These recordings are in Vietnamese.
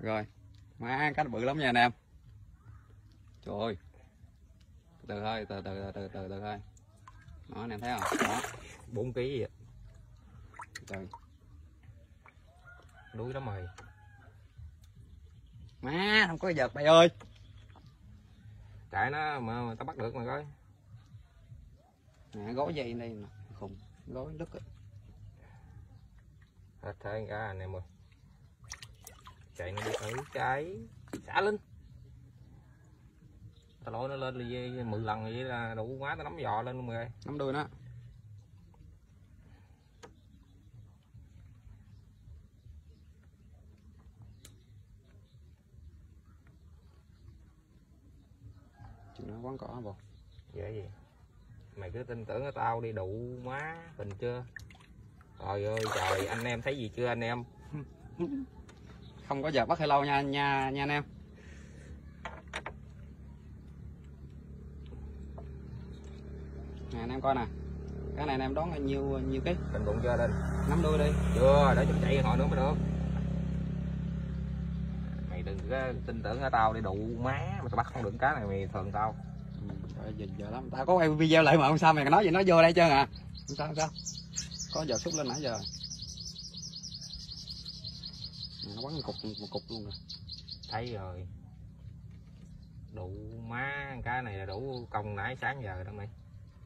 Rồi, má cá bự lắm nha anh em. Trời ơi. Từ từ thôi, từ thôi. Đó anh em thấy không? Đó, 4 kg vậy. trời. Đuối lắm rồi. Má không có giật bay ơi. Chạy nó mà tao bắt được mà coi. Nè, gối dây đây nè, khùng, gối đứt á. Hết thế cả anh em ơi. Chạy nó đi thử chạy. Xả lên. Tao lội nó lên đi 10 lần vậy là đủ quá, tao nắm giò lên luôn rồi. Nắm đuôi nó. Chuyện nó quán cỏ không bộ. Dễ gì. Mày cứ tin tưởng ở tao đi đụ má, bình chưa? Trời ơi trời, anh em thấy gì chưa anh em? Không có giật bắt hello nha anh em. Nè anh em coi nè. Cái này anh em đón nhiêu ký? Tình bụng chưa lên? Nắm đuôi đi. Chưa, để chúng chạy hồi nữa mới được. Mày đừng có tin tưởng ở tao đi đụ má, mà tao bắt không được cá này mày thường tao. Giờ lắm. Tao có quay video lại mà không sao mày nói gì nó vô đây trơn à. Không sao. Có giờ xúc lên nãy giờ. Nó quắn một cục luôn rồi. Thấy rồi. Đụ má, cá này là đủ công nãy sáng giờ đó mày.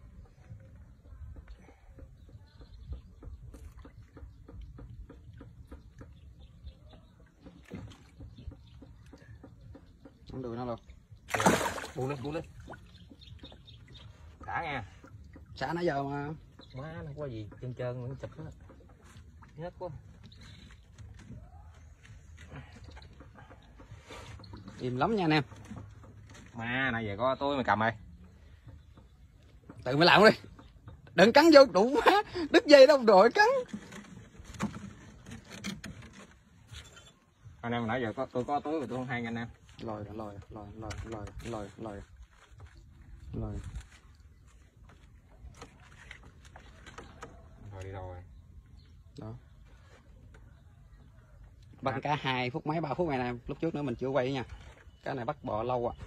Nắm đuôi nó luôn. Buông lên. Thả nha. Xả nãy giờ mà. Má nó có gì trơn vẫn chụp á. Nhớt quá. Im lắm nha anh em. Má nãy giờ có tôi mày cầm mày. Tự mày làm đi. Đừng cắn vô đủ má. Đứt dây đâu rồi cắn. Anh em nãy giờ tôi có túi mà tôi không hay anh em. Lòi. Rồi đi đâu rồi? Đó. Bắt cá 2 phút mấy 3 phút này nè, lúc trước nữa mình chưa quay nha. Cái này bắt bò lâu à.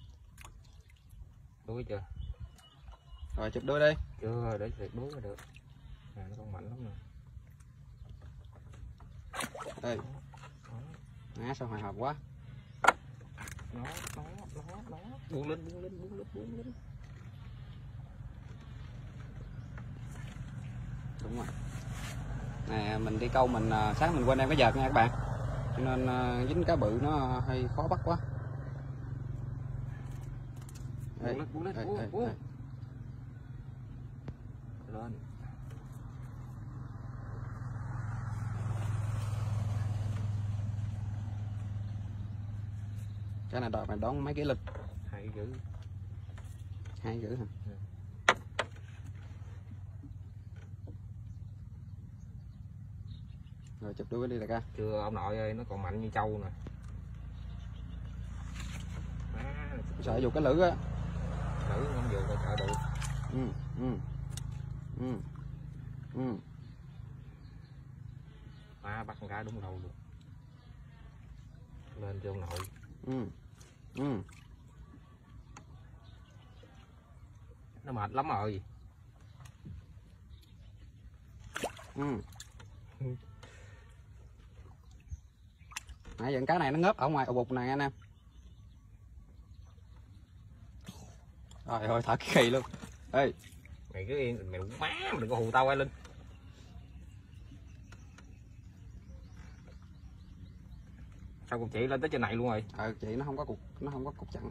Đuối chưa? Rồi chụp đuôi đi. Chưa, để tuyệt đuối mới được. Nè nó còn mạnh lắm nè. Ê. Má sao hồi hộp quá. Nó. Buông lên. Đúng rồi. Nè mình đi câu mình sáng mình quên đem cái vợt nha các bạn. Cho nên dính cá bự nó hơi khó bắt quá. Buông lên. Lên. Cái này đòi mày đón mấy ký lịch. 2 kg. 2 kg hả? Ừ. Rồi chụp đuôi đi đại ca. Chưa ông nội ơi, nó còn mạnh như trâu nè. Sợ dù cái lưỡi á. Lưỡi không vừa coi sợ được. Má bắt con cá đúng đầu luôn. Lên cho ông nội. Nó mệt lắm rồi. Nãy giờ cá này nó ngớp ở ngoài ổ bụt này anh em. Rồi ơi thở cái khì luôn. Ê, Mày cứ yên, mày má đừng có hù tao ai Linh. Sao cục chị lên tới trên này luôn rồi? Chị nó không có cục chặn.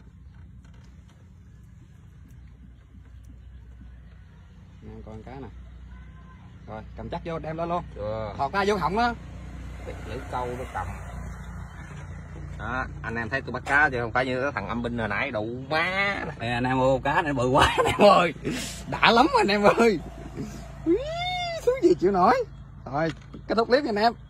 Nè coi cá nè. Rồi cầm chắc vô đem lên luôn. Chưa. Thọt ra vô họng đó. Lưỡi câu nó cầm. Đó, anh em thấy tôi bắt cá chứ không phải như cái thằng âm binh hồi nãy đụ má. Nè anh em ơi, cá này bự quá anh em ơi. Đã lắm anh em ơi. Xuống gì chịu nổi. Rồi, kết thúc clip nha anh em.